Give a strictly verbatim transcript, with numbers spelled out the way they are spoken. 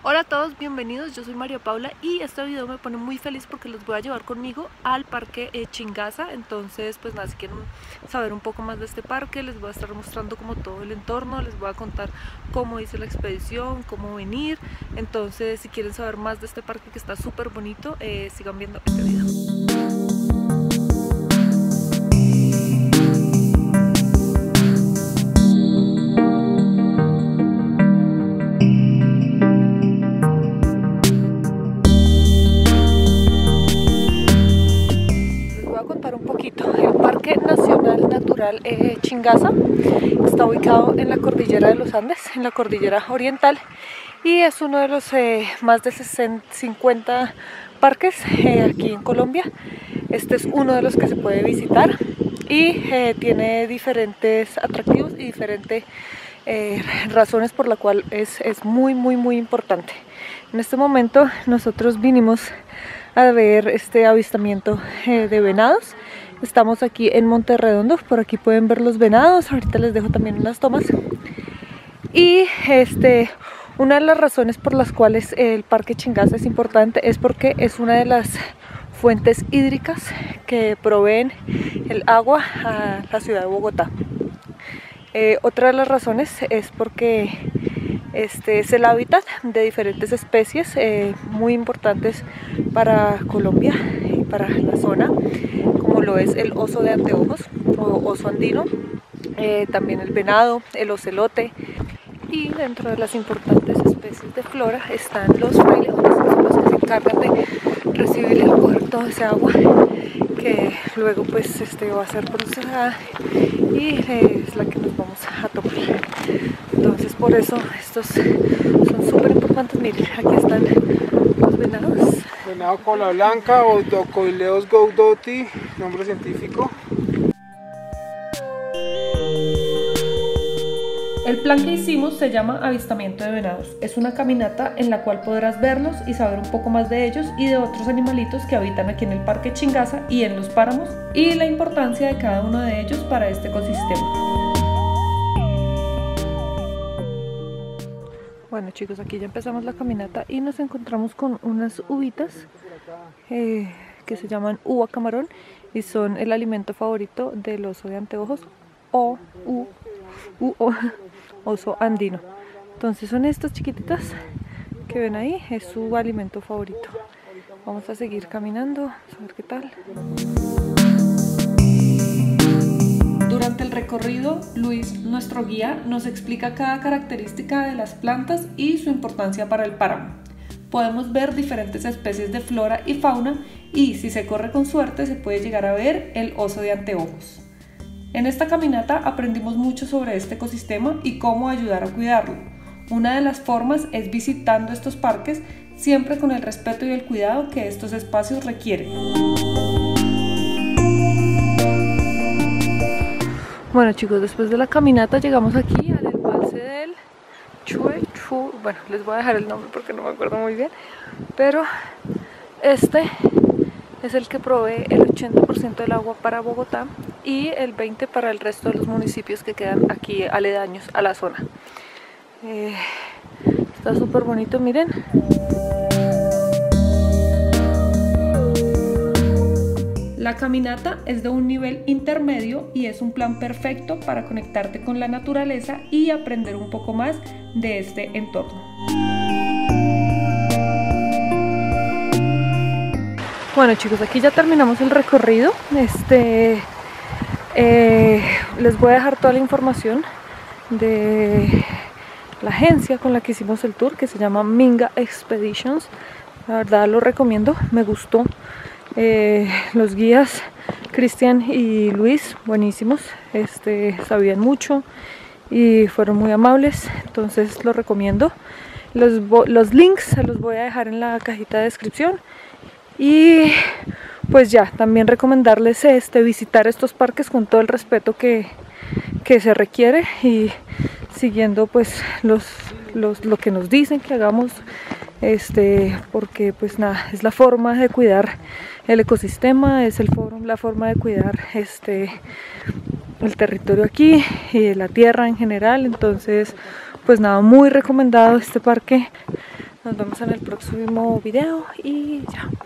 Hola a todos, bienvenidos, yo soy María Paula y este video me pone muy feliz porque los voy a llevar conmigo al parque eh, Chingaza. Entonces pues nada, si quieren saber un poco más de este parque, les voy a estar mostrando como todo el entorno, les voy a contar cómo hice la expedición, cómo venir. Entonces si quieren saber más de este parque que está súper bonito, eh, sigan viendo este video. El Parque Nacional Natural eh, Chingaza está ubicado en la cordillera de los Andes, en la cordillera oriental, y es uno de los eh, más de cincuenta parques eh, aquí en Colombia. Este es uno de los que se puede visitar y eh, tiene diferentes atractivos y diferentes eh, razones por la cual es, es muy muy muy importante. En este momento nosotros vinimos a ver este avistamiento eh, de venados. Estamos aquí en Monte Redondo, por aquí pueden ver los venados, ahorita les dejo también unas tomas. Y este, una de las razones por las cuales el Parque Chingaza es importante es porque es una de las fuentes hídricas que proveen el agua a la ciudad de Bogotá. Eh, otra de las razones es porque este es el hábitat de diferentes especies eh, muy importantes para Colombia y para la zona, como lo es el oso de anteojos o oso andino, eh, también el venado, el ocelote, y dentro de las importantes especies de flora están los frailejones, que son los que se encargan de recibir y recoger toda esa agua que luego pues este, va a ser procesada y eh, es la que nos vamos a tomar. Entonces por eso estos son súper importantes. Miren, aquí están los venados. Venado cola blanca o Docoileos goudouti, nombre científico. El plan que hicimos se llama Avistamiento de Venados. Es una caminata en la cual podrás verlos y saber un poco más de ellos y de otros animalitos que habitan aquí en el Parque Chingaza y en los páramos, y la importancia de cada uno de ellos para este ecosistema. Bueno chicos, aquí ya empezamos la caminata y nos encontramos con unas uvitas eh, que se llaman uva camarón y son el alimento favorito del oso de anteojos o u, u, o, oso andino. Entonces son estas chiquititas que ven ahí, es su alimento favorito. Vamos a seguir caminando, a ver qué tal. Durante el recorrido, Luis, nuestro guía, nos explica cada característica de las plantas y su importancia para el páramo. Podemos ver diferentes especies de flora y fauna y, si se corre con suerte, se puede llegar a ver el oso de anteojos. En esta caminata aprendimos mucho sobre este ecosistema y cómo ayudar a cuidarlo. Una de las formas es visitando estos parques, siempre con el respeto y el cuidado que estos espacios requieren. Bueno chicos, después de la caminata llegamos aquí al embalse del Chue Chu. Bueno, les voy a dejar el nombre porque no me acuerdo muy bien, pero este es el que provee el ochenta por ciento del agua para Bogotá y el veinte por ciento para el resto de los municipios que quedan aquí aledaños a la zona. Eh, está súper bonito, miren. La caminata es de un nivel intermedio y es un plan perfecto para conectarte con la naturaleza y aprender un poco más de este entorno. Bueno chicos, aquí ya terminamos el recorrido. Este, eh, les voy a dejar toda la información de la agencia con la que hicimos el tour, que se llama Minga Expeditions. La verdad lo recomiendo, me gustó. Eh, los guías Cristian y Luis, buenísimos, este, sabían mucho y fueron muy amables, entonces lo recomiendo. Los, los links se los voy a dejar en la cajita de descripción. Y pues ya, también recomendarles este, visitar estos parques con todo el respeto que, que se requiere y siguiendo pues los, los, lo que nos dicen que hagamos, este, porque pues nada, es la forma de cuidar el ecosistema, es el foro, la forma de cuidar este, el territorio aquí y la tierra en general. Entonces pues nada, muy recomendado este parque Nos vemos en el próximo video y ya.